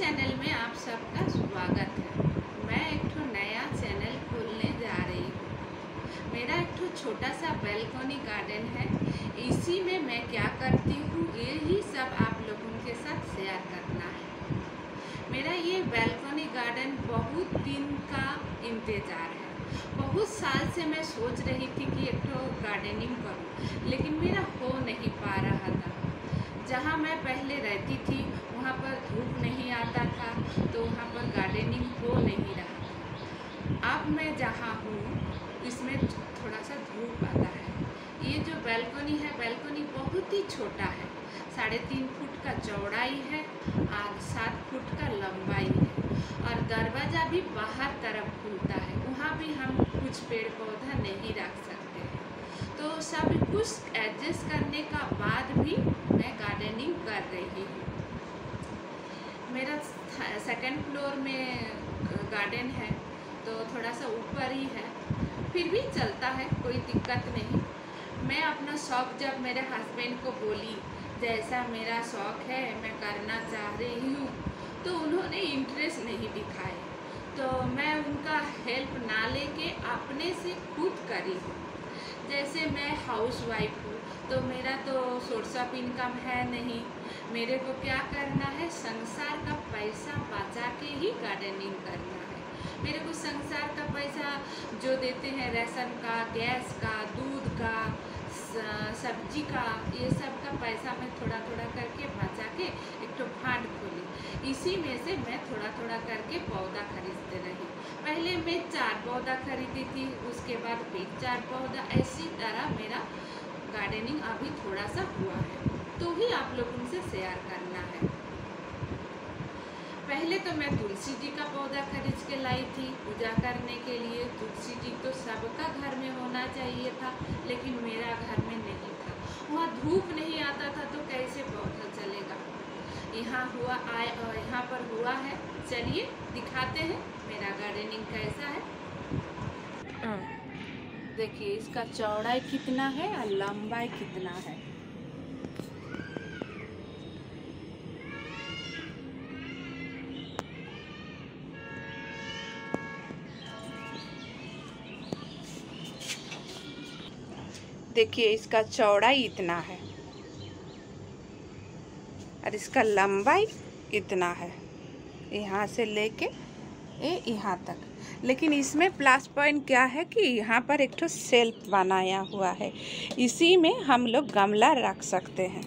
Channel में आप सबका स्वागत है। मैं एक नया चैनल खोलने जा रही हूँ। मेरा एक छोटा सा बैल्कनी गार्डन है। इसी में मैं क्या करती हूँ यही सब आप लोगों के साथ शेयर करना है। मेरा ये बैल्कनी गार्डन बहुत दिन का इंतज़ार है। बहुत साल से मैं सोच रही थी कि एक गार्डनिंग करूँ, लेकिन मेरा हो नहीं पा रहा था। जहाँ मैं पहले रहती थी वहाँ पर धूप नहीं आता था, तो वहाँ पर गार्डनिंग हो नहीं रहा था। अब मैं जहाँ हूँ इसमें थोड़ा सा धूप आता है। ये जो बैल्कनी है, बैल्कनी बहुत ही छोटा है। 3.5 फुट का चौड़ाई है और 7 फुट का लंबाई है, और दरवाज़ा भी बाहर तरफ खुलता है। वहाँ भी हम कुछ पेड़ पौधा नहीं रख सकते हैं। तो सब कुछ एडजस्ट करने का बाद भी मैं गार्डनिंग कर रही हूँ। मेरा 2nd फ्लोर में गार्डन है, तो थोड़ा सा ऊपर ही है, फिर भी चलता है, कोई दिक्कत नहीं। मैं अपना शौक़ जब मेरे हस्बैंड को बोली जैसा मेरा शौक़ है मैं करना चाह रही हूँ, तो उन्होंने इंटरेस्ट नहीं दिखाए। तो मैं उनका हेल्प ना लेके अपने से खुद करी हूँ। जैसे मैं हाउस वाइफ हूँ, तो मेरा तो सोर्स ऑफ इनकम है नहीं। मेरे को क्या करना है, संसार का पैसा बचा के ही गार्डनिंग करना है। मेरे को संसार का पैसा जो देते हैं, राशन का, गैस का, दूध का, सब्जी का, ये सब का पैसा मैं थोड़ा थोड़ा करके बचा के एक फंड खोली। इसी में से मैं थोड़ा थोड़ा करके पौधा खरीदते रही। पहले मैं 4 पौधा खरीदी थी, उसके बाद फिर 4 पौधा, ऐसी तरह मेरा गार्डनिंग अभी थोड़ा सा हुआ है, तो ही आप लोगों से शेयर करना है। पहले तो मैं तुलसी जी का पौधा खरीद के लाई थी पूजा करने के लिए। तुलसी जी तो सबका घर में होना चाहिए था, लेकिन मेरा घर में नहीं था। वहाँ धूप नहीं आता था, तो कैसे पौधा चलेगा। यहाँ पर हुआ है। चलिए दिखाते हैं मेरा गार्डनिंग कैसा है। देखिए इसका चौड़ाई कितना है और लंबाई कितना है। देखिए इसका चौड़ाई इतना है और इसका लंबाई इतना है, यहाँ से लेके यहाँ तक। लेकिन इसमें प्लस पॉइंट क्या है कि यहाँ पर एक ठो शेल्फ बनाया हुआ है, इसी में हम लोग गमला रख सकते हैं।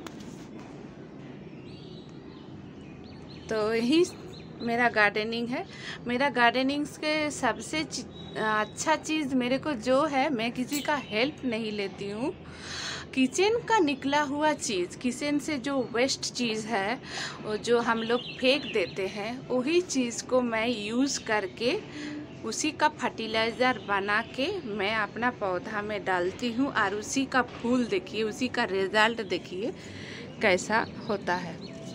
तो यही मेरा गार्डनिंग है। मेरा गार्डनिंग के सबसे अच्छा चीज़ मेरे को जो है, मैं किसी का हेल्प नहीं लेती हूँ। किचन का निकला हुआ चीज़, किचन से जो वेस्ट चीज़ है, जो हम लोग फेंक देते हैं, वही चीज़ को मैं यूज़ करके उसी का फर्टिलाइज़र बना के मैं अपना पौधा में डालती हूँ, और उसी का फूल देखिए, उसी का रिज़ल्ट देखिए कैसा होता है।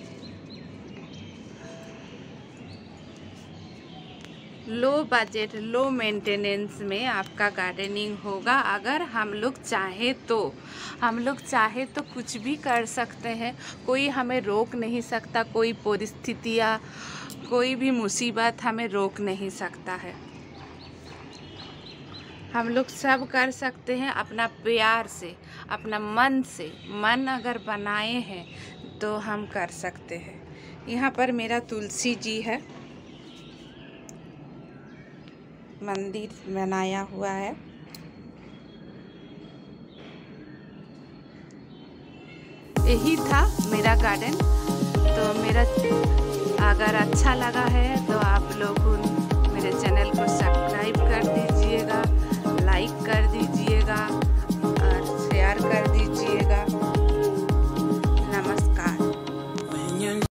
लो बजट, लो मेंटेनेंस में आपका गार्डनिंग होगा। अगर हम लोग चाहे तो कुछ भी कर सकते हैं। कोई हमें रोक नहीं सकता, कोई परिस्थितियाँ, कोई भी मुसीबत हमें रोक नहीं सकता है। हम लोग सब कर सकते हैं अपना प्यार से, अपना मन से। मन अगर बनाए हैं तो हम कर सकते हैं। यहाँ पर मेरा तुलसी जी है, मंदिर बनाया हुआ है। यही था मेरा गार्डन। तो मेरा अगर अच्छा लगा है तो आप लोग मेरे चैनल को